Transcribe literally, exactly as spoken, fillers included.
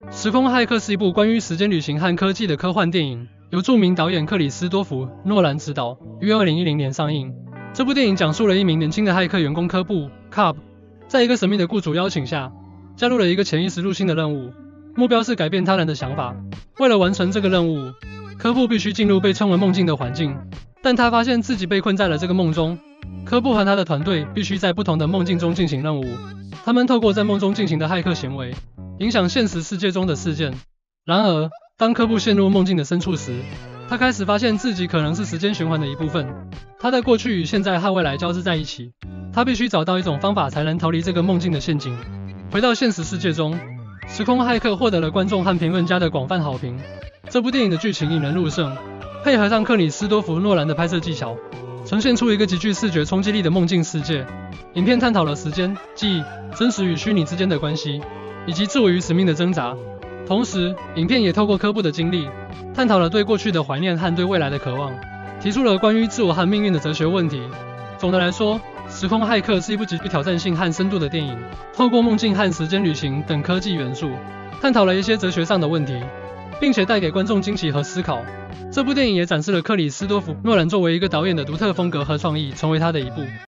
时空骇客是一部关于时间旅行和科技的科幻电影，由著名导演克里斯多弗·诺兰执导，于二零一零年上映。这部电影讲述了一名年轻的骇客员工科布 （Cobb） 在一个神秘的雇主邀请下，加入了一个潜意识入侵的任务，目标是改变他人的想法。为了完成这个任务，科布必须进入被称为梦境的环境，但他发现自己被困在了这个梦中。科布和他的团队必须在不同的梦境中进行任务，他们透过在梦中进行的骇客行为，影响现实世界中的事件。然而，当科布陷入梦境的深处时，他开始发现自己可能是时间循环的一部分。他的过去与现在和未来交织在一起，他必须找到一种方法才能逃离这个梦境的陷阱。回到现实世界中，时空骇客获得了观众和评论家的广泛好评。这部电影的剧情引人入胜，配合上克里斯多弗·诺兰的拍摄技巧，呈现出一个极具视觉冲击力的梦境世界。影片探讨了时间、记忆、真实与虚拟之间的关系，以及自我与使命的挣扎。同时，影片也透过科布的经历，探讨了对过去的怀念和对未来的渴望，提出了关于自我和命运的哲学问题。总的来说，《时空骇客》是一部极具挑战性和深度的电影，透过梦境和时间旅行等科技元素，探讨了一些哲学上的问题，并且带给观众惊奇和思考。这部电影也展示了克里斯多弗·诺兰作为一个导演的独特风格和创意，成为他的一部